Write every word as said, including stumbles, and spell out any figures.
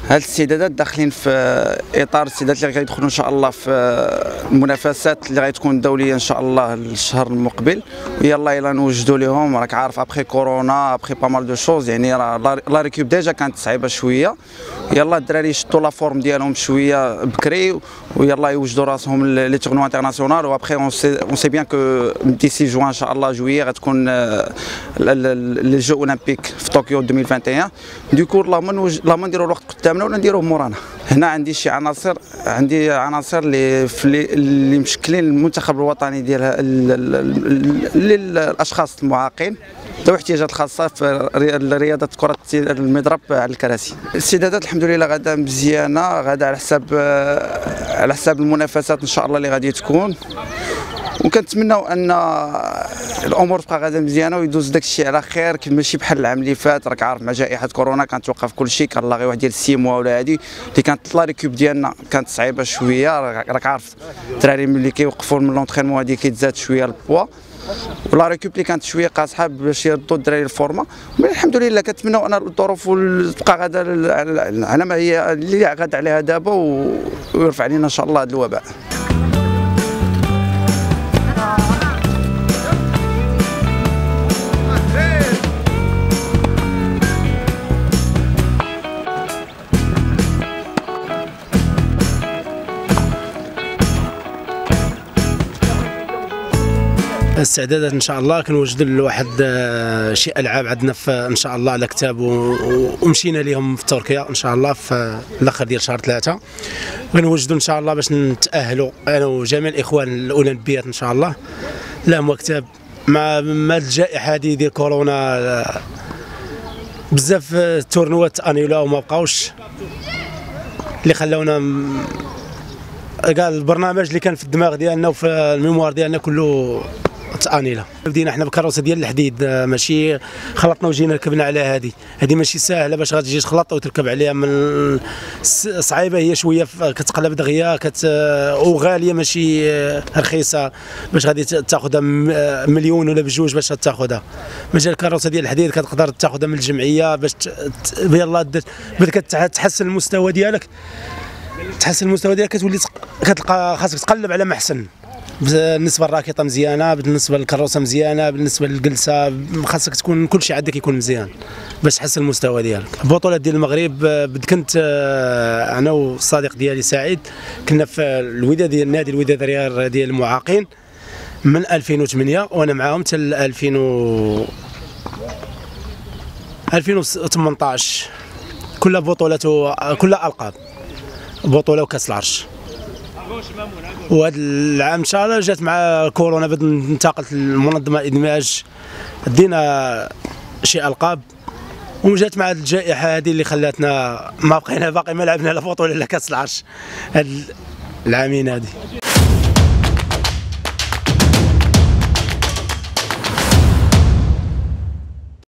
هاد الاستعدادات داخلين في اطار الاستعدادات اللي غيدخلوا ان شاء الله في المنافسات اللي غتكون دوليه ان شاء الله الشهر المقبل. ويلا يلا نوجدوا لهم، راك عارف ابخي كورونا ابخي با مال دو شوز، يعني لا ريكوب ديجا كانت صعيبه شويه. يلا الدراري يشدوا لا فورم ديالهم شويه بكري ويلا يوجدوا راسهم لي تورنوا انترناسيونال. وابخي اون سي بيان كو ديسي جوان ان شاء الله جويي غتكون لي جو اولمبيك في طوكيو ألفين وواحد وعشرين. دوكو اللهم اللهم نديروا الوقت قدامنا ولا نديروه مورانا. هنا عندي شي عناصر، عندي عناصر اللي اللي مشكلين المنتخب الوطني ديال للاشخاص المعاقين ذوي الاحتياجات الخاصه في رياضه كره المضرب على الكراسي. الاستعدادات الحمد لله غادا مزيانه، غادا على حساب على حساب المنافسات ان شاء الله اللي غادي تكون، وكنتمناو ان الامور تبقى غادا مزيانه ويدوز داك الشيء على خير. كي ماشي بحال العام اللي فات، راك عارف مع جائحه كورونا كانت توقف كل شيء، كان لاغي واحد ديال ستة موا ولا هادي اللي كانت لا ريكوب ديالنا كانت صعيبه شويه. راك عارف الدراري ملي كيوقفوا من لونطرينمون هادي كيتزاد شويه البوا، ولا ريكوب اللي كانت شويه قاصحه باش يردوا الدراري الفورمه. الحمد لله كنتمناو ان الظروف تبقى غادا على ما هي اللي غادا عليها دابا ويرفع علينا ان شاء الله هذا الوباء. الاستعدادات ان شاء الله كنوجدوا لواحد شي العاب عندنا في ان شاء الله على كتاب، ومشينا لهم في تركيا ان شاء الله في الاخر ديال شهر ثلاثة. غنوجدوا ان شاء الله باش نتاهلوا انا وجميع الاخوان الاولمبيات ان شاء الله لهم كتاب. مع مع الجائحه هذه ديال كورونا بزاف التورنوات انيولا وما بقاوش، اللي خلاونا قال البرنامج اللي كان في الدماغ ديالنا وفي الميموار ديالنا كله تانيله. بدينا حنا بكروسه ديال الحديد، ماشي خلطنا وجينا ركبنا على هذه هذه ماشي ساهله باش غتجي تخلط وتركب عليها، من صعيبه هي شويه، كتقلب دغيا كت وغاليه ماشي رخيصه باش غادي تاخذها مليون ولا بجوج باش تاخذها. ماشي الكروسه ديال الحديد كتقدر تاخذها من الجمعيه باش يلاه بدك تحسن المستوى ديالك، تحسن المستوى ديالك كتولي كتلقى خاصك تقلب على محسن. بالنسبه للراكيطه مزيانه، بالنسبه للكروسه مزيانه، بالنسبه للجلسه خاصك تكون كل شيء عندك يكون مزيان باش تحسن المستوى ديالك. البطولات ديال المغرب كنت انا والصديق ديالي سعيد كنا في الوداد ديال نادي الوداد ريال ديال المعاقين من ألفين وثمانية وانا معاهم حتى ألفين وثمنطاش. كلها بطولات كلها القاب، بطوله وكاس العرش. وهذا العام ان شاء الله جات مع كورونا بد انتقلت المنظمه الادماج دينا شي القاب، وجات مع الجائحه هذه اللي خلاتنا ما بقينا باقي ما لعبنا لا بطوله لا كاس العرش هاد العامين هذه.